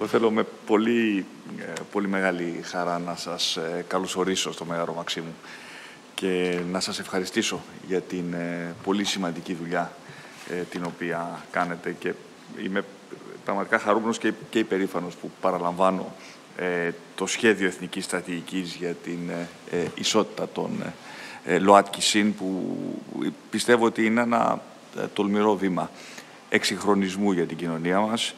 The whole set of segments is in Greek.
Θέλω με πολύ μεγάλη χαρά να σας καλωσορίσω στο Μέγαρο Μαξίμου και να σας ευχαριστήσω για την πολύ σημαντική δουλειά την οποία κάνετε, και είμαι πραγματικά χαρούμενος και υπερήφανος που παραλαμβάνω το σχέδιο εθνικής στρατηγικής για την ισότητα των ΛΟΑΤΚΙ ΣΥΝ, που πιστεύω ότι είναι ένα τολμηρό βήμα εξυγχρονισμού για την κοινωνία μας.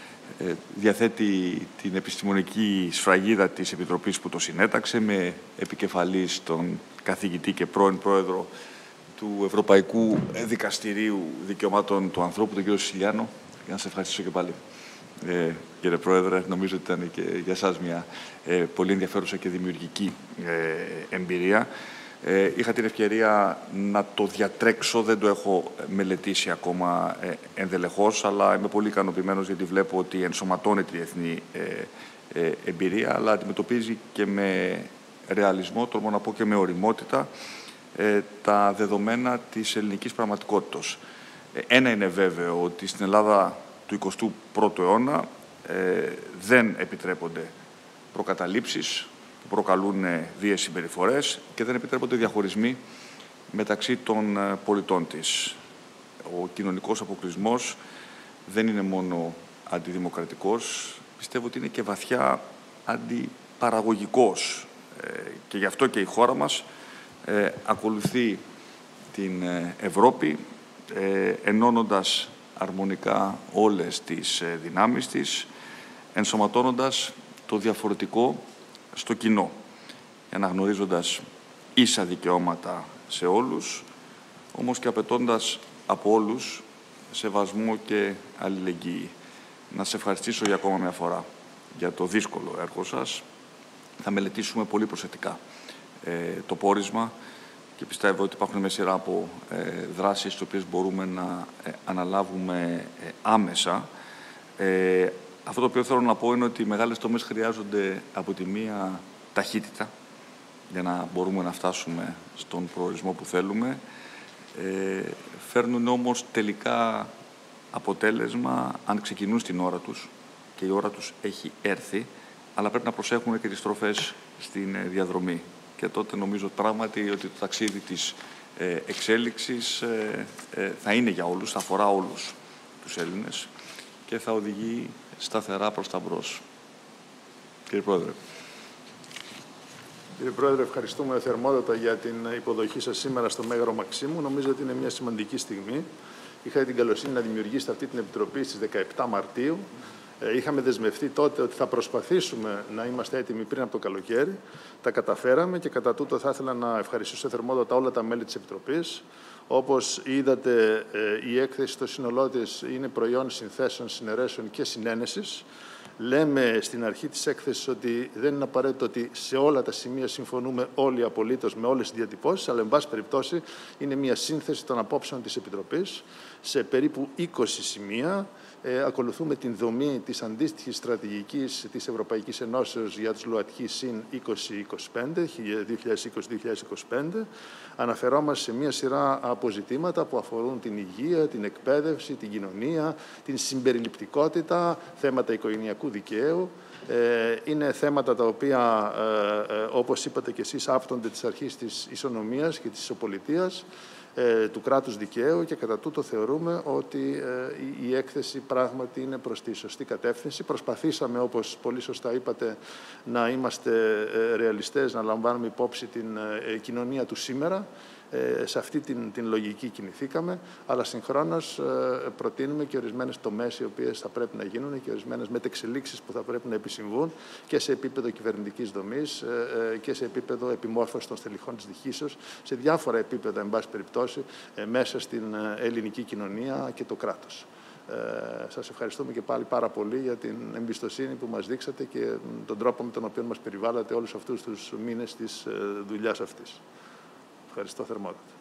Διαθέτει την επιστημονική σφραγίδα της Επιτροπής που το συνέταξε, με επικεφαλής τον καθηγητή και πρώην πρόεδρο του Ευρωπαϊκού Δικαστηρίου Δικαιωμάτων του Ανθρώπου, τον κύριο Σιλιάνο. Για να σας ευχαριστήσω και πάλι, κύριε Πρόεδρε. Νομίζω ότι ήταν και για εσάς μια πολύ ενδιαφέρουσα και δημιουργική εμπειρία. Είχα την ευκαιρία να το διατρέξω, δεν το έχω μελετήσει ακόμα ενδελεχώς, αλλά είμαι πολύ ικανοποιημένος γιατί βλέπω ότι ενσωματώνεται η διεθνή εμπειρία, αλλά αντιμετωπίζει και με ρεαλισμό, τολμώ να πω και με ωριμότητα, τα δεδομένα της ελληνικής πραγματικότητας. Ένα είναι βέβαιο, ότι στην Ελλάδα του 21ου αιώνα δεν επιτρέπονται προκαταλήψεις που προκαλούν βίαιες συμπεριφορές και δεν επιτρέπονται διαχωρισμοί μεταξύ των πολιτών της. Ο κοινωνικός αποκλεισμός δεν είναι μόνο αντιδημοκρατικός, πιστεύω ότι είναι και βαθιά αντιπαραγωγικός. Και γι' αυτό και η χώρα μας ακολουθεί την Ευρώπη, ενώνοντας αρμονικά όλες τις δυνάμεις της, ενσωματώνοντας το διαφορετικό στο κοινό, αναγνωρίζοντας ίσα δικαιώματα σε όλους, όμως και απαιτώντας από όλους σεβασμό και αλληλεγγύη. Να σας ευχαριστήσω για ακόμα μια φορά για το δύσκολο έργο σας. Θα μελετήσουμε πολύ προσεκτικά το πόρισμα και πιστεύω ότι υπάρχουν μια σειρά από δράσεις τις οποίες μπορούμε να αναλάβουμε άμεσα. Αυτό το οποίο θέλω να πω είναι ότι οι μεγάλες τομές χρειάζονται από τη μία ταχύτητα για να μπορούμε να φτάσουμε στον προορισμό που θέλουμε. Φέρνουν όμως τελικά αποτέλεσμα αν ξεκινούν στην ώρα τους, και η ώρα τους έχει έρθει, αλλά πρέπει να προσέχουμε και τις στροφές στην διαδρομή. Και τότε νομίζω πράγματι ότι το ταξίδι της εξέλιξης θα είναι για όλους, θα αφορά όλους τους Έλληνες και θα οδηγεί σταθερά προς τα μπρος. Κύριε Πρόεδρε. Κύριε Πρόεδρε, ευχαριστούμε θερμότατα για την υποδοχή σας σήμερα στο Μέγαρο Μαξίμου. Νομίζω ότι είναι μια σημαντική στιγμή. Είχατε την καλοσύνη να δημιουργήσετε αυτή την Επιτροπή στις 17 Μαρτίου. Είχαμε δεσμευτεί τότε ότι θα προσπαθήσουμε να είμαστε έτοιμοι πριν από το καλοκαίρι. Τα καταφέραμε και κατά τούτο θα ήθελα να ευχαριστήσω θερμότατα όλα τα μέλη της Επιτροπής. Όπως είδατε, η έκθεση στο σύνολό της είναι προϊόν συνθέσεων, συναιρέσεων και συνένεσης. Λέμε στην αρχή της έκθεσης ότι δεν είναι απαραίτητο ότι σε όλα τα σημεία συμφωνούμε όλοι απολύτως με όλες τις διατυπώσεις, αλλά εν πάση περιπτώσει είναι μια σύνθεση των απόψεων της Επιτροπής σε περίπου 20 σημεία. Ακολουθούμε την δομή της αντίστοιχης στρατηγικής της Ευρωπαϊκής Ενώσεως για τους ΛΟΑΤΚΙ ΣΥΝ 2020-2025. Αναφερόμαστε σε μια σειρά αποζητήματα που αφορούν την υγεία, την εκπαίδευση, την κοινωνία, την συμπεριληπτικότητα, θέματα οικογενειακού δικαίου. Είναι θέματα τα οποία, όπως είπατε και εσείς, άπτονται της αρχής της ισονομίας και της ισοπολιτείας, του κράτους δικαίου, και κατά τούτο θεωρούμε ότι η έκθεση πράγματι είναι προς τη σωστή κατεύθυνση. Προσπαθήσαμε, όπως πολύ σωστά είπατε, να είμαστε ρεαλιστές, να λαμβάνουμε υπόψη την κοινωνία του σήμερα. Σε αυτή την λογική κινηθήκαμε, αλλά συγχρόνως προτείνουμε και ορισμένες τομές οι οποίες θα πρέπει να γίνουν και ορισμένες μετεξελίξεις που θα πρέπει να επισυμβούν και σε επίπεδο κυβερνητικής δομής και σε επίπεδο επιμόρφωσης των στελεχών της διοικήσεως, σε διάφορα επίπεδα, εν πάση περιπτώσει, μέσα στην ελληνική κοινωνία και το κράτος. Σας ευχαριστούμε και πάλι πάρα πολύ για την εμπιστοσύνη που μας δείξατε και τον τρόπο με τον οποίο μας περιβάλλατε όλους αυτούς τους μήνες της δουλειάς αυτής. Ευχαριστώ θερμότατα.